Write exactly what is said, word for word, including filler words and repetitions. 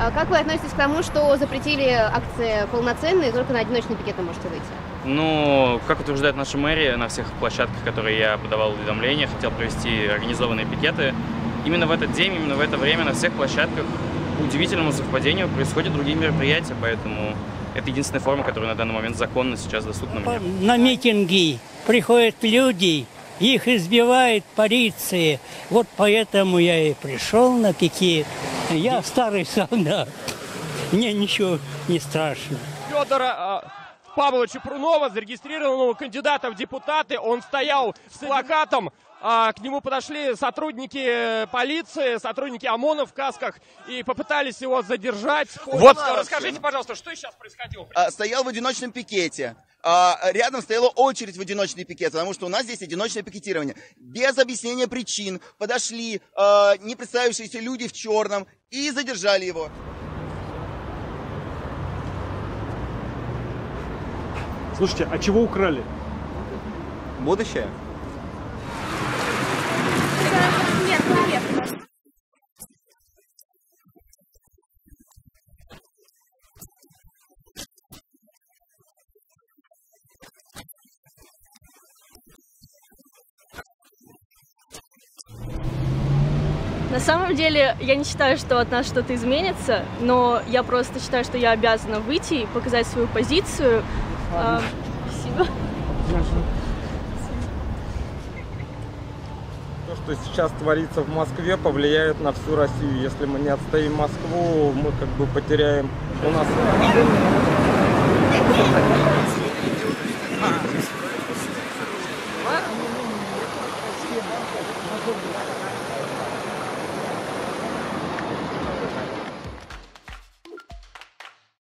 А как вы относитесь к тому, что запретили акции полноценные, только на одиночный пикет вы можете выйти? Ну, как утверждает наша мэрия, на всех площадках, которые я подавал уведомления, хотел провести организованные пикеты. Именно в этот день, именно в это время на всех площадках по удивительному совпадению происходят другие мероприятия, поэтому это единственная форма, которая на данный момент законно сейчас доступна мне. На митинги приходят люди, их избивает полиция. Вот поэтому я и пришел на пикет. Я старый солдат. Мне ничего не страшно. Федора Павловича Прунова, зарегистрированного кандидата в депутаты, он стоял с плакатом. К нему подошли сотрудники полиции, сотрудники ОМОНа в касках и попытались его задержать. Вот, расскажите, пожалуйста, что сейчас происходило? Стоял в одиночном пикете. Рядом стояла очередь в одиночный пикет, потому что у нас здесь одиночное пикетирование. Без объяснения причин подошли не представившиеся люди в черном и задержали его. Слушайте, а чего украли? Будущее. Нет, нет. На самом деле, я не считаю, что от нас что-то изменится, но я просто считаю, что я обязана выйти и показать свою позицию. А, спасибо. То, что сейчас творится в Москве, повлияет на всю Россию. Если мы не отстоим Москву, мы как бы потеряем у нас...